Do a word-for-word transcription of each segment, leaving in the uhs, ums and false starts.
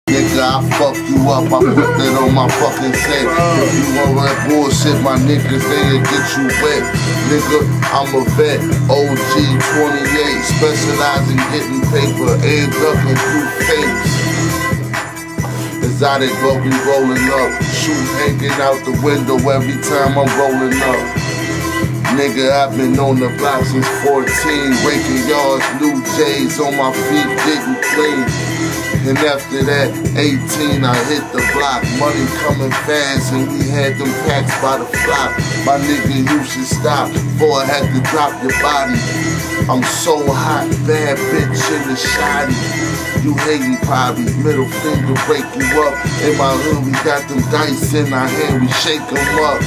Nigga, I fuck you up, I put that on my fucking set. If you want that bullshit, my niggas, they'll get you wet. Nigga, I'm a vet, O G twenty-eight, specialize in getting paper and ducking through fakes. Exotic, but we rolling up, shoot hanging out the window every time I'm rolling up. Nigga, I've been on the block since fourteen, raking yards, new J's on my feet, getting clean. And after that, eighteen, I hit the block. Money coming fast, and we had them packs by the flock. My nigga, you should stop, before I had to drop your body. I'm so hot, bad bitch in the shoddy. You hating probably, middle finger break you up. In my hood, we got them dice in our hand, we shake them up.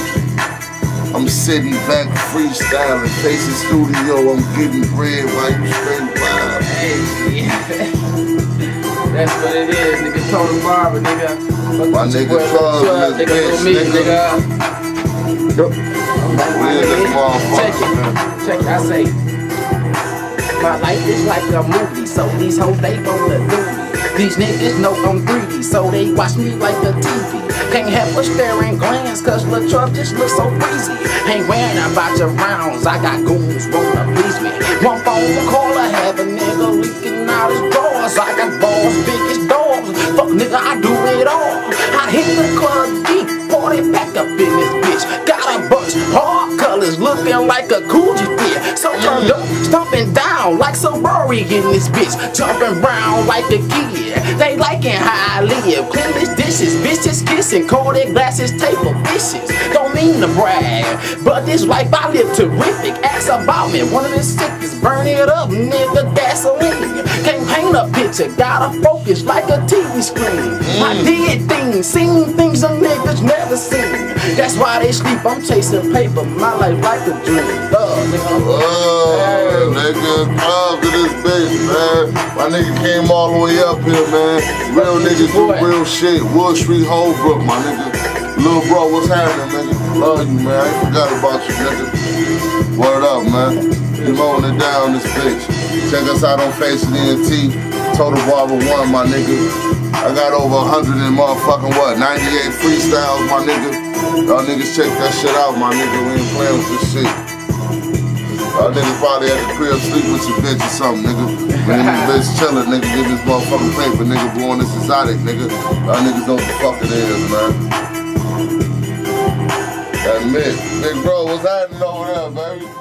I'm sitting back freestyling, facing studio, I'm getting bread while you straight vibe. Hey, that's what it is, nigga. Total Barber, nigga. My nigga Club, nigga, bitch, nigga. Yup. Check it, check it, I say. My life is like a movie, so these hoes, they wanna do me. These niggas know I'm greedy, so they watch me like a T V. Can't help but staring glance, cause Lil Truck just looks so breezy. Ain't worrying about your rounds, I got goons wanna please me. One phone call, I have a nigga leaking out his drawers. I got balls big as dogs, fuck nigga, I do it all. I hit the club deep, party back up in this bitch. Got a bunch, hard colors, looking like a Coogee fit. So turned up, stomping down like Sorori in this bitch. Jumping round like a kid, they liking how I live. Cleanless dishes, bitches kissing, corded glasses, table dishes. Don't mean to brag, but this life I live terrific. Ask about me, one of the sickest, burn it up, nigga, gasoline. Can't paint a picture, gotta focus like a T V screen. I did things, seen things some niggas never seen. That's why they sleep, I'm chasing paper, my life like a dream. Love, nigga. Oh, nigga, love to this bitch, man. My nigga came all the way up here, man. Real niggas do real shit. Wood Street, Holbrook, my nigga. Little bro, what's happening, nigga? Love you, man. I ain't forgot about you, nigga. Word up, man. You holding it down, this bitch. Check us out on Face of the N T. Total Barber one, my nigga. I got over a hundred and motherfucking what? ninety-eight freestyles, my nigga. Y'all niggas check that shit out, my nigga. We ain't playing with this shit. Y'all niggas probably at the crib sleep with your bitch or something, nigga. When this bitch chillin', nigga, get this motherfucking paper, nigga, blowing this exotic, nigga. Y'all niggas know what the fuck it is, man. Admit. Big bro, what's happening over there, baby?